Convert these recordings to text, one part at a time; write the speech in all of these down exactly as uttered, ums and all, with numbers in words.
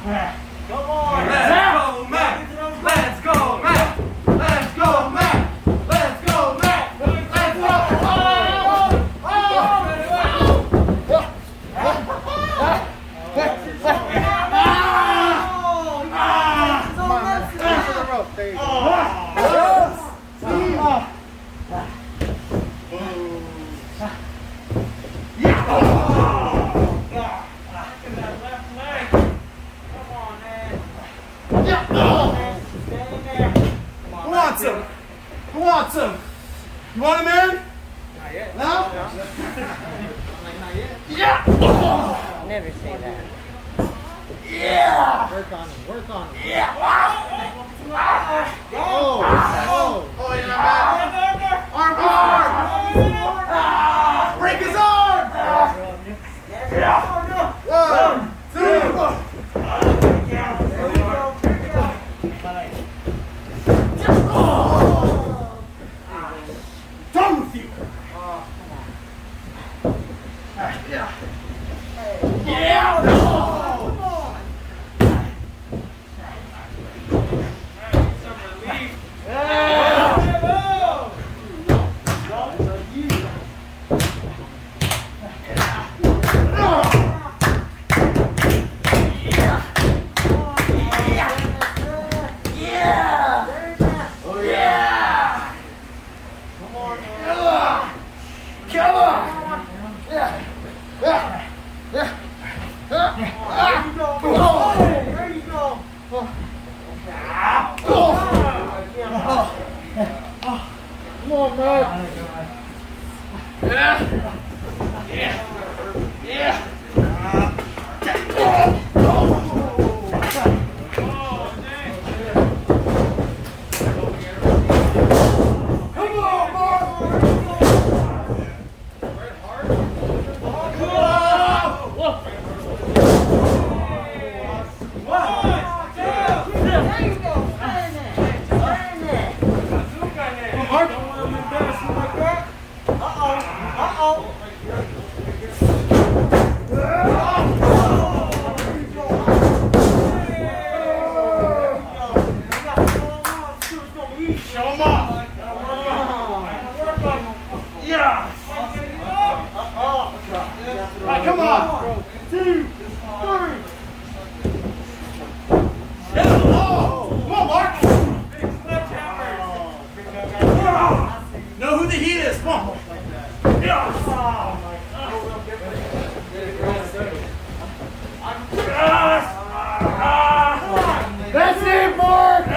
Come on. Let's go, Matt. Let's go, Matt. Let's go, Matt. Let's go, Matt. Let's go. Who wants him? Who wants him? You want him, man? Not yet. No? I'm like, not yet. Yeah! Never say that. Yeah! Work on him. Work on him. Yeah! Oh! Oh! Oh, you're not bad. Arm, arm! Ah! Break his arm! Yeah! One, two! Done with you! Yeah! Yeah! Come on! Come on, man. Yeah! Yeah! Yeah! Come on! Two, three! Oh! Come on, Mark! Know who the heat is, come on! That's it, Mark!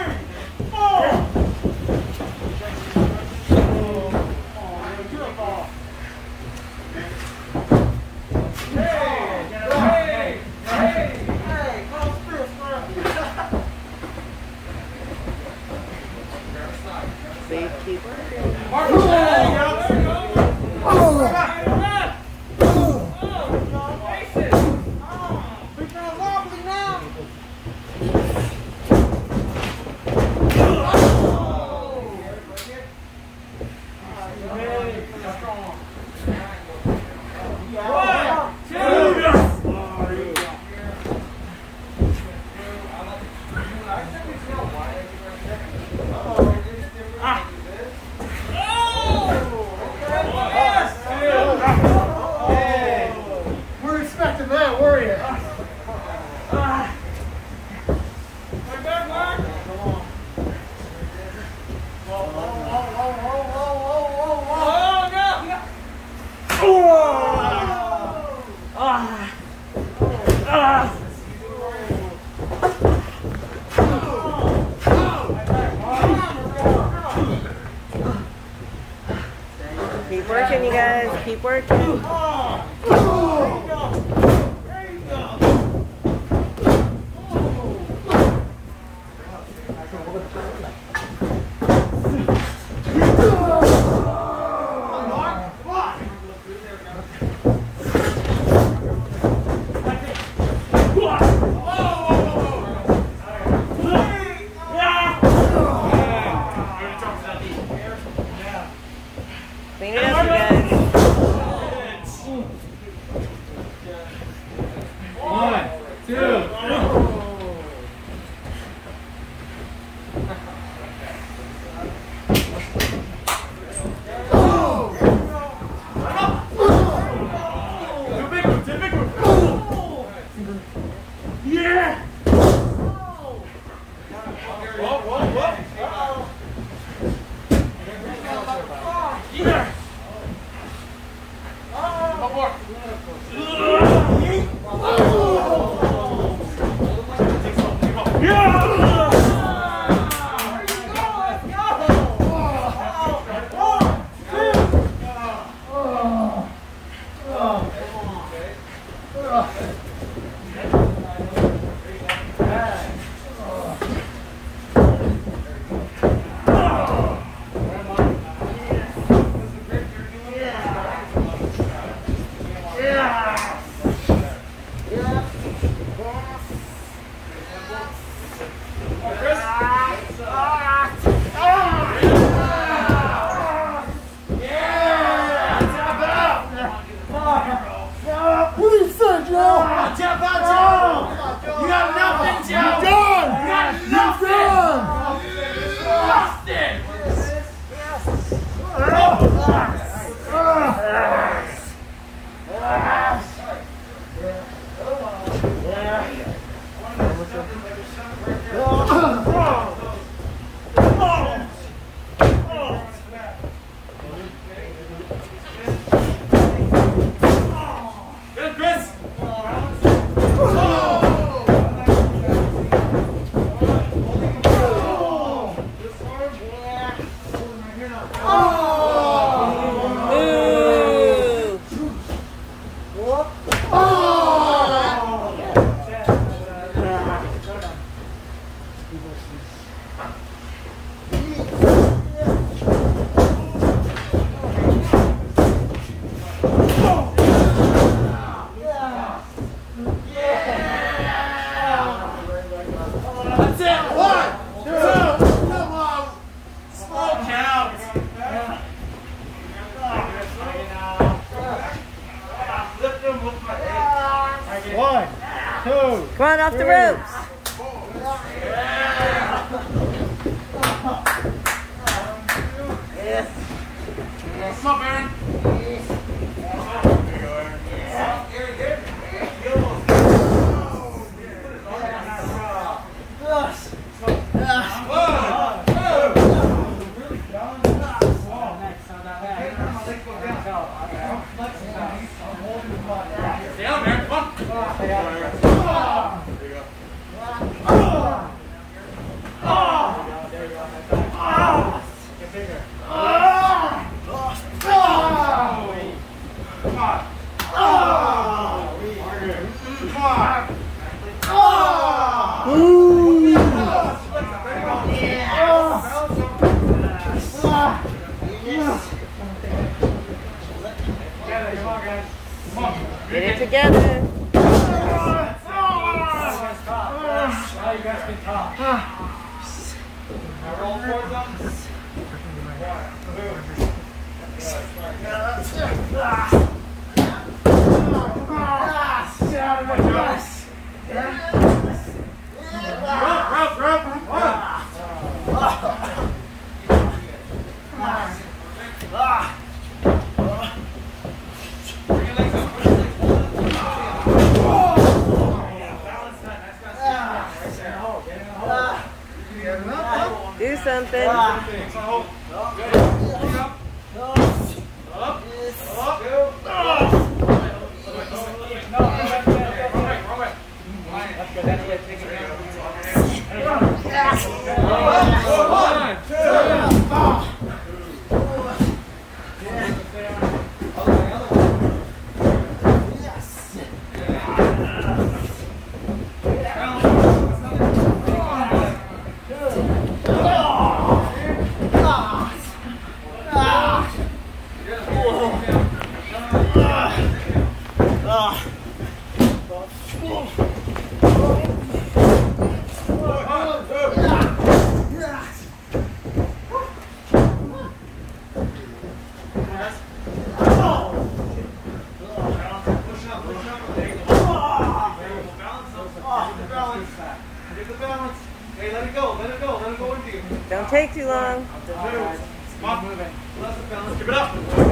See, keep working. Mark, there you go! We're expecting that, were you? Keep working, you guys. Keep working. Clean it up, you guys. One, two, One, two. Come on, off the ropes. Yes. Come on, Baron. Down, Baron. Come on. There you go. Get bigger. Come on. Get it together. Now you guys can talk. Now roll towards them. Rope, rope, rope. Bring your legs up. Bring your legs up. Balance that. That's got right there. Hold. Get in the hole. Do something. Hold. Good. Bring up. Up. Up. No, wrong way, wrong way. That's good. That's good. Take it down. One, two, Hey, let it go, let it go, let it go into you. Don't take too long. Come on, moving. Give it up.